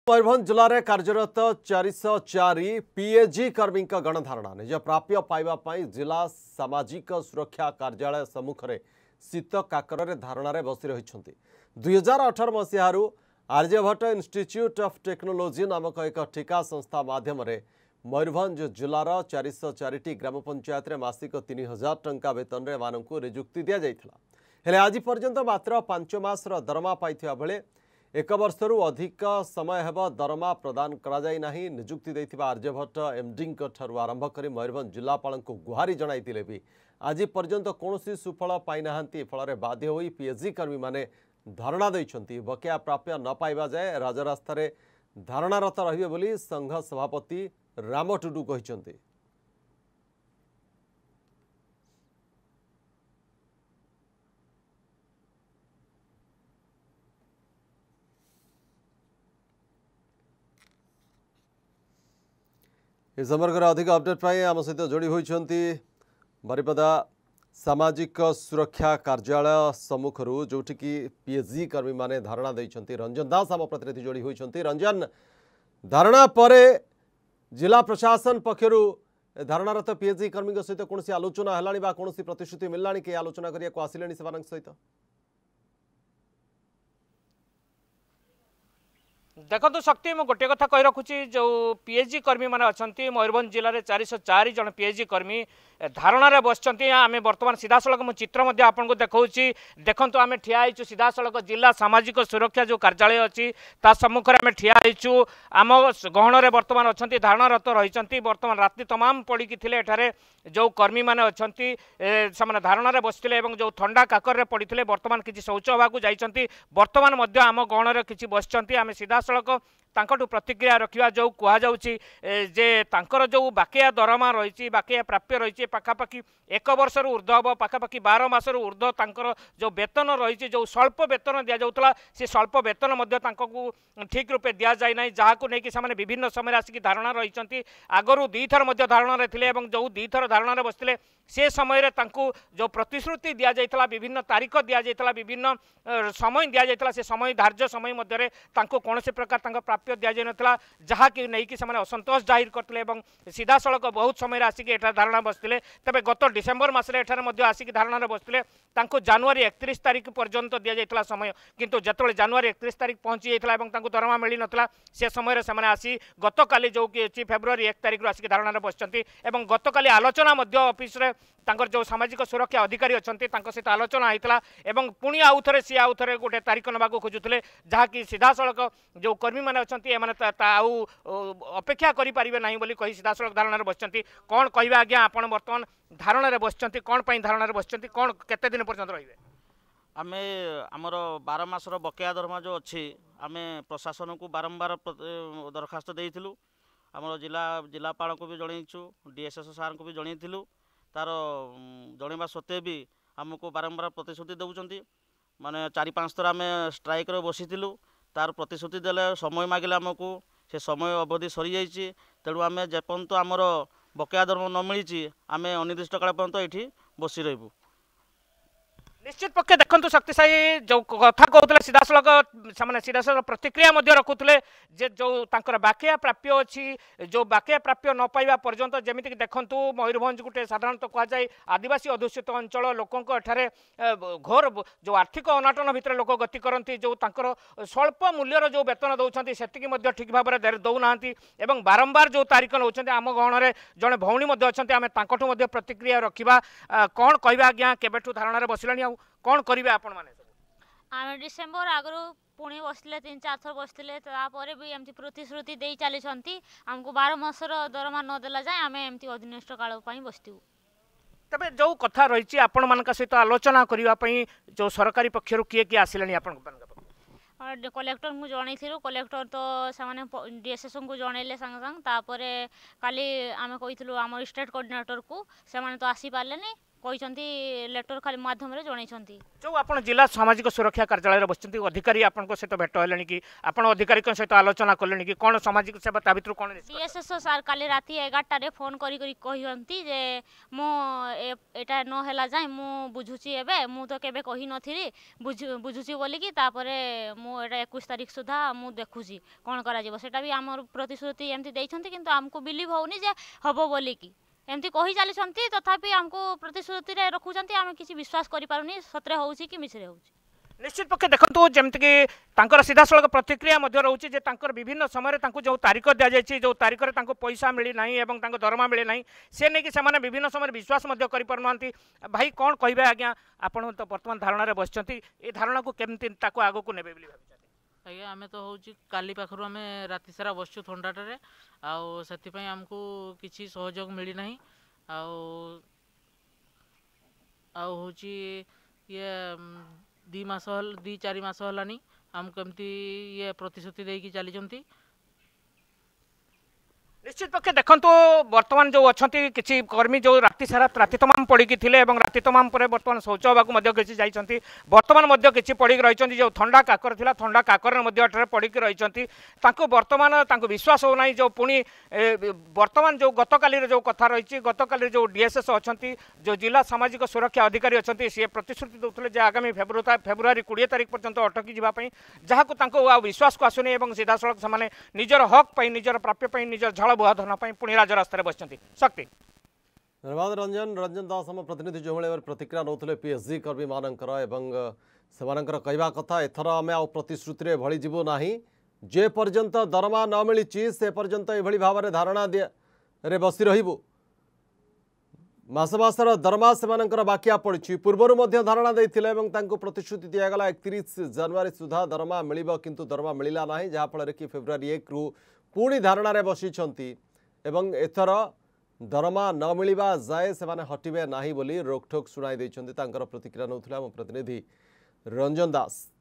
मयूरभंज जिले में कार्यरत 404 पीएजी कर्मी गणधारणा निज प्राप्य पाइबापी जिला सामाजिक सुरक्षा कार्यालय सम्मुखें शीत काकर धारणा बसी रही 2018 मसीह आर्यभट्ट इंस्टीट्यूट ऑफ टेक्नोलॉजी नामक एक ठिका संस्था माध्यम मयूरभंज जिलार 404 ग्राम पंचायत मासिक 3000 टंका वेतन में निजुक्ति दि जाता आज पर्यंत मात्र 5 मासर दरमा पाई बेले एक वर्षरू अधिक समय हेब दरमा प्रदान करा जाई नाही। निजुक्ति देथिबा आर्यभट्ट एमडी आरंभ कर मयूरभंज जिलापाल को गुहारी जणाइतिले भी आज पर्यंत कौनसी सुफल पाई नाहांती। फल बाध्य होई पीएचजी कर्मी माने धारणा दैछंती। बकेया प्राप्य न पाइबा जाए राजरास्ता रे धारणारत रहिबे बोली संघ सभापति राम टुडू कहिसंती। इस समग्र अधिक अपडेट पाई आम सहित जोड़ी होती बारिपदा सामाजिक सुरक्षा कार्यालय सम्मुखर जोटिकी पीएचजी कर्मी माने धारणा देइछंती। रंजन दास आम प्रतिनिधि जोड़ी होती। रंजन, धारणा परे जिला प्रशासन पक्षरु धारणारत पीएचजी कर्मी सहित कौन आलोचना है कौन प्रतिश्रुति मिलला कि आलोचना करिया को आसिले सहित? देखो शक्ति मुझे गोटे कथा कही रखुची जो पीएचजी कर्मी माने अछंती मयूरभंज जिले में 404 जन पीएचजी कर्मी धारणा बसचंती। आम बर्तमान सीधा सड़क मु चित्र आपको देखा देखो आम ठिया सीधा सड़क जिला सामाजिक सुरक्षा जो कार्यालय अच्छी ता सम्मुखें आम ठिया आम गहन में बर्तमान अच्छा धारणारत रही। बर्तमान राति तमाम पड़ी थे जो कर्मी मैंने अच्छा से धारणा बसते जो थंडा काकर पड़ते बर्तमान किसी शौच होगा जाइए। बर्तमान आम गहन में किसी बसचंती आम सीधा सड़क तांकटू प्रतिक्रिया रखा जो कहुच्छी जे तांकर जो बाकिया दरमा रही बाकिया प्राप्य रही पाखापाखि 1 वर्ष ऊर्ध्व हम पाखापाखि 12 मासर ऊर्ध्व तांकर जो वेतन रही जो स्वल्प वेतन दि जाऊला से स्वल्प वेतन ठीक रूपे दि जाए ना जहाँ को लेकिन से विभिन्न समय आसिक धारणा रही आगु 2 थर धारणा थे जो 2 थर धारणा बसते से समय जो प्रतिश्रुति दि जाता विभिन्न तारीख दि जाता विभिन्न समय दि जाता से समय धार्य समय मध्य कौन से प्रकार प्राप्य दि जाई नथिला जहाँ कि नहीं कि असंतोष जाहिर करते सीधा सड़क बहुत समय आसिक एठार धारणा बसते। तेज गत डिसेम्बर मसरे एठार आसिक धारणा बसते जनवरी 31 तारीख पर्यंत दि जाता समय किंतु जिते जनवरी 31 तारीख पहुंची जाता दरमा मिल नाला से समय से आसी गत काली जो कि फेब्रुआरी 1 तारीख आसिक धारणा बसचंती एवं गत काली आलोचना ऑफिस रे तांकर जो सामाजिक सुरक्षा अधिकारी अच्छा सहित आलोचना होता एवं पुणी आउ थे सी आउ थे गोटे तारीख ना खोजुते जहाँकि सीधा सड़क जो कर्मी मैंने अच्छा अपेक्षा करें ना बोली कही सीधा सड़क धारणा बसचंती। कौन कह आज्ञा आप बर्तमान धारणा बसचंती कौन धारणा बसचंती कौन केते दिन पर्यंत रहिबे? आमे आमर 12 मासर बकेया दरमा जो अच्छी आम प्रशासन को बारंबार दरखास्त देइथिलु आमर जिलापाल को भी जनइछु डीएसएस सार को भी जनइथिलु तार जनवा सत्वे भी आमको बारंबार प्रतिश्रुति दौरान माने 4-5 थर आम स्ट्राइक रे बसीलु तार प्रतिश्रुति देले समय मागिले आमको से समय अवधि सरी जाइए तेणु आम जेपर्यंत आमर बकेया दरम न मिली आम अनिर्दिष्ट काल पर्यंत ये बसी रही। निश्चित पक्षे देखो शक्तिशाली जो कथा कहते सीधा सड़क से सीधा सड़क प्रतिक्रिया रखुले जो बाकिया प्राप्य अच्छी जो बाकिया प्राप्य न पाइबा पर्यंत जमीक देखूँ मयूरभंज गोटे साधारणतः कहुए आदिवासी अध्युषित अंचल लोकों घोर जो आर्थिक अनाटन भितर लोक गति करती जो स्वल्प मूल्यर जो वेतन दौरान से ठीक भाव में दौना एवं बारंबार जो तारीख नौ आम गहन में जड़े भौणी अच्छा आम प्रतिक्रिया रखा कौन कह आज्ञा केबेठू धारणा बसिला कौन करेंगे आपण माने? आम डिसेम्बर आगु पुणी बसले 3-4 थर बसते भी एमती प्रतिश्रुति दे चली आमको 12 मासर दरमा नदेला जाए आम एमती अनिर्दिष्ट काल बसतु। तबे जो कथा रही आपण मान सहित आलोचना करने जो सरकारी पक्षर किए किए आसिले आपण कलेक्टर को जनइलु कलेक्टर तो से डीएसएस को जनइले सांगे काली आम कही आम स्टेट कोऑर्डिनेटर को से तो आसी पारे କହିଛନ୍ତି लेटर खाली माध्यम रे जणैछंती। जो आपण जिला सामाजिक सुरक्षा कार्यालय बसचंती अधिकारी आपन सहित भेट हेलेनी कि आपण अधिकारी सहित आलोचना कलेनी कि कोन सामाजिक सेवा ता भितर कोन डीएसएसओ सर काली राती 11टा रे फोन करी करी कहियंती जे मो एटा न हैला जाय मु बुझुची एबे मु तो केबे कहि नथिरी बुझुची बोली कि तापरे मु एटा 21 तारिख सुधा मु देखुची कोन करा जेबो सेटा भी हमर प्रतिश्रुति एमती दैछंती किंतु हमको बिलीव होउनी जे हबो बोली कि एमती कही चली तथापि आमको प्रतिश्रुति रखुंट आम किसी विश्वास करें सतरे हो कि मिछरे हो। निश्चित पक्षे देखो जमीक सीधा सड़क प्रतिक्रिया रोचे विभिन्न समय जो तारीख दि जाए जो तारीख में पैसा मिलना और दरमा मिले ना से नहीं कि विभिन्न समय विश्वास करना भाई कौन कहे आज्ञा आपड़ तो बर्तमान धारणा बस धारणा को केमती आग को ने आज्ञा आम तो हूँ काली पाखर आम राति सारा बसचु थंडाटे आउे आमको किसी सहयोग मिलना हूँ ये 2-4 मास है आमको एमती ये प्रतिश्रुति देकी चली। निश्चित पक्षे देखो बर्तमान जो अच्छा किसी कर्मी जो राति सारा राति तमाम पड़ी थे राति तमाम पर बर्तमान शौच होगा किसी जाइए बर्तमान किसी पड़ी रही जो थंडा काकर था थंडा काकर पड़ी रही बर्तमान विश्वास होना जो पुणी बर्तमान जो गतकाली जो कथा रही गतकाली जो डीएसएस अच्छा जो जिला सामाजिक सुरक्षा अधिकारी अच्छा सी प्रतिश्रुति देते आगामी फेब्रुआरी 20 तारिख पर्यंत अटकी जावाई जहाँ विश्वास को आसुनी सीधा सड़क से निजर हक निजर प्राप्य निजर झल बुहा धरना पुणी राजरास्तार बस शक्ति। धन्यवाद रंजन दास आम प्रतिनिधि जो भाई प्रतिक्रिया नौते पीएचडी कर्मी मानकर से कहवा कथा एथर आम आ प्रतिश्रुति भली जीवु ना जे पर्यंत दरमा न मिली से पर्यंत ये भाव में धारणा रे बसी रहिबु मासर दरमा से बाकिया पड़ी पूर्वर धारणा देते प्रतिश्रुति दिगला 31 जनवरी सुधा दरमा मिल किंतु दरमा मिलला ना जहाँफल कि फेब्रुआरी 1 रु पुणी धारणा रे बसी एथर दरमा न मिलवा जाए से हटिबे नाही बोली रोकठोक शुणाई प्रतिक्रिया नौथिले आम प्रतिनिधि रंजन दास।